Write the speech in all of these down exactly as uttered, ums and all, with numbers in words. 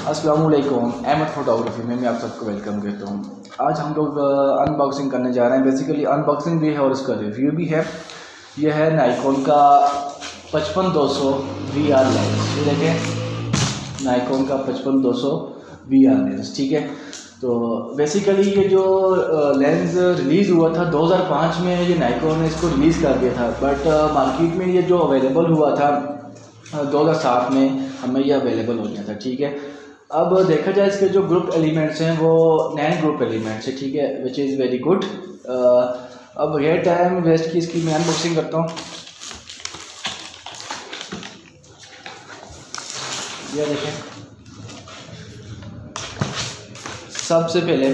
अस्सलाम वालेकुम, अहमद फोटोग्राफी में मैं आप सबको वेलकम कहता हूँ। आज हम लोग अनबॉक्सिंग करने जा रहे हैं। बेसिकली अनबॉक्सिंग भी है और उसका रिव्यू भी है। यह है नाइकॉन का पचपन दो सौ वी आर लेंस। ये देखें, नाइकॉन का पचपन दो सौ वी आर लेंस, ठीक है। तो बेसिकली ये जो लेंस रिलीज़ हुआ था दो हज़ार पाँच में, ये नाइकॉन ने इसको रिलीज़ कर दिया था, बट मार्केट में ये जो अवेलेबल हुआ था दो हज़ार सात में हमें ये अवेलेबल हो गया था, ठीक है। अब देखा जाए इसके जो ग्रुप एलिमेंट्स हैं वो नैन ग्रुप एलिमेंट्स है, ठीक है, विच इज़ वेरी गुड। अब बगैर टाइम वेस्ट की इसकी मैं अनबॉक्सिंग करता हूँ। ये देखें, सबसे पहले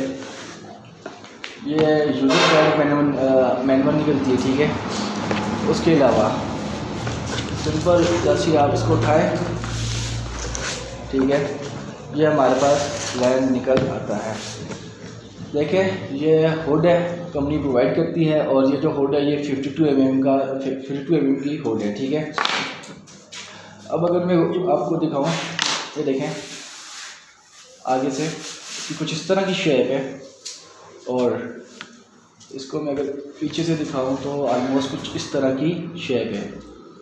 ये यूज़र गाइड मैनुअल मैनुअल निकलती है, ठीक है। उसके अलावा सिंपल जैसे आप इसको उठाएं, ठीक है, ये हमारे पास लेंस निकल आता है। देखें, ये हुड है, कंपनी प्रोवाइड करती है, और ये जो हुड है ये बावन एम एम का बावन एम एम की हुड है, ठीक है। अब अगर मैं आपको दिखाऊं, ये देखें आगे से इसकी कुछ इस तरह की शेप है, और इसको मैं अगर पीछे से दिखाऊं तो ऑलमोस्ट कुछ इस तरह की शेप है।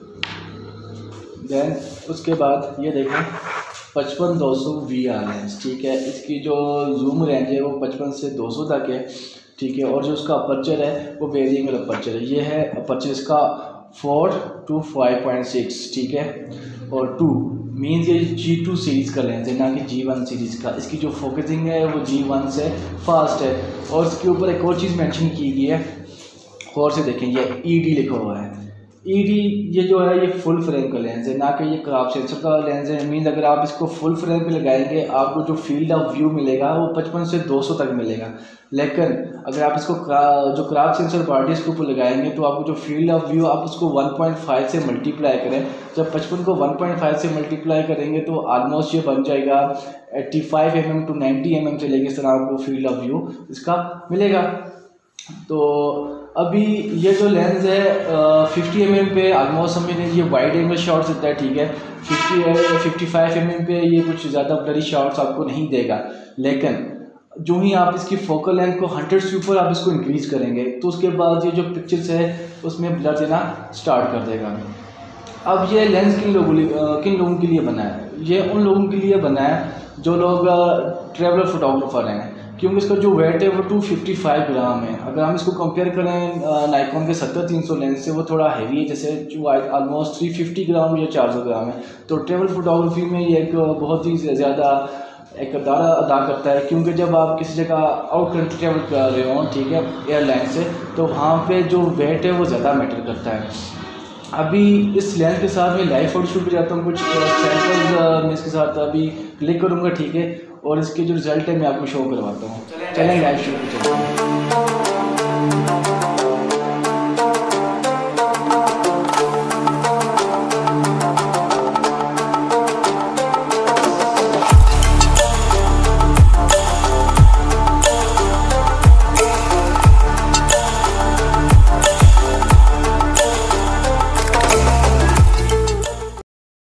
देन उसके बाद ये देखें पचपन दो सौ वी आर लेंस, ठीक है। इसकी जो जूम रेंज है वो पचपन से दो सौ तक है, ठीक है। और जो उसका अपर्चर है वो वेरिएबल अपर्चर है। ये है अपर्चर इसका four two five point six, ठीक है। और टू मीन्स ये जी टू सीरीज़ का लेंस है, ना कि जी वन सीरीज़ का। इसकी जो फोकसिंग है वो जी वन से फास्ट है। और इसके ऊपर एक और चीज़ मेंशन की गई है, और से देखें, ये ई डी लिखा हुआ है। ई डी ये जो है ये फुल फ्रेम का लेंस है, ना कि ये क्रॉप सेंसर का लेंस है। मीन अगर आप इसको फुल फ्रेम पे लगाएंगे आपको जो फील्ड ऑफ व्यू मिलेगा वो पचपन से दो सौ तक मिलेगा। लेकिन अगर आप इसको जो क्रॉप सेंसर बॉडी इसके ऊपर लगाएंगे तो आपको जो फील्ड ऑफ व्यू आप उसको वन पॉइंट फाइव से मल्टीप्लाई करें। जब पचपन को वन पॉइंट फाइव से मल्टीप्लाई करेंगे तो ऑलमोस्ट ये बन जाएगा eighty five M M to ninety M M से लेके इस तरह आपको फील्ड ऑफ व्यू इसका मिलेगा। तो अभी ये जो लेंस है फिफ्टी एम एम पे ऑलमोस्ट हमें ये वाइड एंगल शॉट्स देता है, ठीक है। Fifty fifty five M M पे ये कुछ ज़्यादा ब्लरी शॉट्स आपको नहीं देगा। लेकिन जो ही आप इसकी फोकल लेंथ को हंड्रेड से ऊपर आप इसको इंक्रीज़ करेंगे तो उसके बाद ये जो पिक्चर्स है उसमें ब्लर देना स्टार्ट कर देगा। अब ये लेंस किन लोगों किन लोगों के लिए बना है? ये उन लोगों के लिए बना है जो लोग ट्रैवलर फोटोग्राफर हैं, क्योंकि इसका जो वेट है वो टू फिफ्टी फाइव ग्राम है। अगर हम इसको कंपेयर करें नाइकॉन के सत्तर तीन सौ लेंस से, वो थोड़ा हैवी है, जैसे जो ऑलमोस्ट थ्री फिफ्टी ग्राम या चार सौ ग्राम है। तो ट्रैवल फोटोग्राफी में ये एक बहुत ही ज़्यादा एक किरदार अदा करता है, क्योंकि जब आप किसी जगह आउट कंट्री ट्रैवल कर रहे हो, ठीक है, एयरलाइन से, तो वहाँ पे जो वेट है वो ज़्यादा मैटर करता है। अभी इस लेंस के साथ मैं लाइव फोटो शूट पे जाता हूँ, कुछ सैम्पल्स मैं इसके साथ अभी क्लिक करूँगा, ठीक है, और इसके जो रिज़ल्ट है मैं आपको शो करवाता हूँ। चलें लाइव शूट पे चलते हैं।